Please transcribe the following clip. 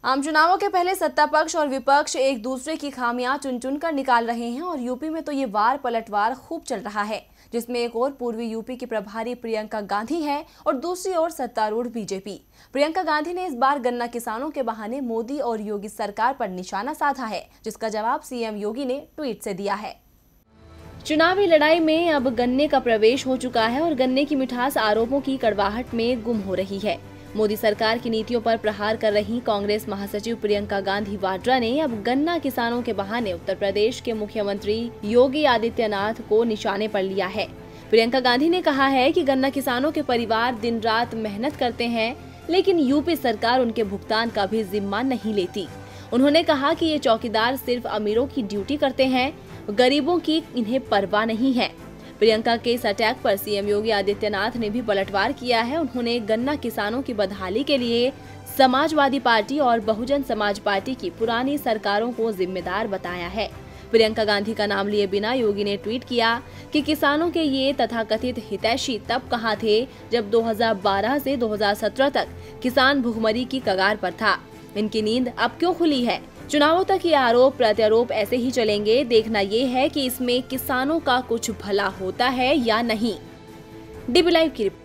आम चुनावों के पहले सत्ता पक्ष और विपक्ष एक दूसरे की खामियां चुन चुन कर निकाल रहे हैं और यूपी में तो ये वार पलटवार खूब चल रहा है, जिसमें एक ओर पूर्वी यूपी की प्रभारी प्रियंका गांधी हैं और दूसरी ओर सत्तारूढ़ बीजेपी। प्रियंका गांधी ने इस बार गन्ना किसानों के बहाने मोदी और योगी सरकार पर निशाना साधा है, जिसका जवाब सीएम योगी ने ट्वीट से दिया है। चुनावी लड़ाई में अब गन्ने का प्रवेश हो चुका है और गन्ने की मिठास आरोपों की कड़वाहट में गुम हो रही है। मोदी सरकार की नीतियों पर प्रहार कर रही कांग्रेस महासचिव प्रियंका गांधी वाड्रा ने अब गन्ना किसानों के बहाने उत्तर प्रदेश के मुख्यमंत्री योगी आदित्यनाथ को निशाने पर लिया है। प्रियंका गांधी ने कहा है कि गन्ना किसानों के परिवार दिन रात मेहनत करते हैं, लेकिन यूपी सरकार उनके भुगतान का भी जिम्मा नहीं लेती। उन्होंने कहा कि ये चौकीदार सिर्फ अमीरों की ड्यूटी करते हैं, गरीबों की इन्हें परवाह नहीं है। प्रियंका के इस अटैक पर सीएम योगी आदित्यनाथ ने भी पलटवार किया है। उन्होंने गन्ना किसानों की बदहाली के लिए समाजवादी पार्टी और बहुजन समाज पार्टी की पुरानी सरकारों को जिम्मेदार बताया है। प्रियंका गांधी का नाम लिए बिना योगी ने ट्वीट किया कि किसानों के ये तथाकथित हितैषी तब कहाँ थे जब 2012 से 2017 तक किसान भुखमरी की कगार पर था। इनकी नींद अब क्यों खुली है? चुनावों तक ये आरोप प्रत्यारोप ऐसे ही चलेंगे। देखना ये है कि इसमें किसानों का कुछ भला होता है या नहीं। डीबी लाइव की रिपोर्ट।